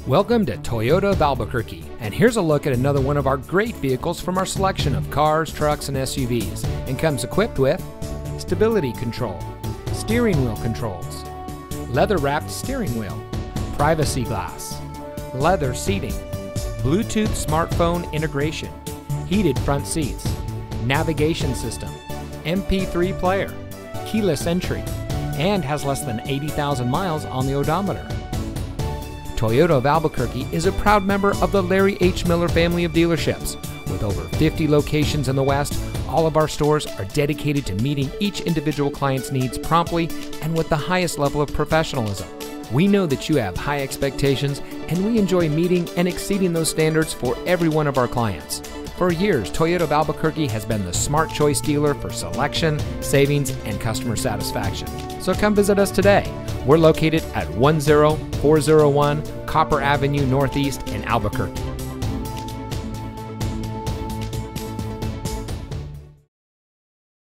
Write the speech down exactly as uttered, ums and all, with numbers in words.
Welcome to Toyota of Albuquerque, and here's a look at another one of our great vehicles from our selection of cars, trucks, and S U Vs, and comes equipped with stability control, steering wheel controls, leather-wrapped steering wheel, privacy glass, leather seating, Bluetooth smartphone integration, heated front seats, navigation system, M P three player, keyless entry, and has less than eighty thousand miles on the odometer. Toyota of Albuquerque is a proud member of the Larry H. Miller family of dealerships. With over fifty locations in the West, all of our stores are dedicated to meeting each individual client's needs promptly and with the highest level of professionalism. We know that you have high expectations, and we enjoy meeting and exceeding those standards for every one of our clients. For years, Toyota of Albuquerque has been the smart choice dealer for selection, savings, and customer satisfaction. So come visit us today. We're located at one zero four zero one Copper Avenue Northeast in Albuquerque.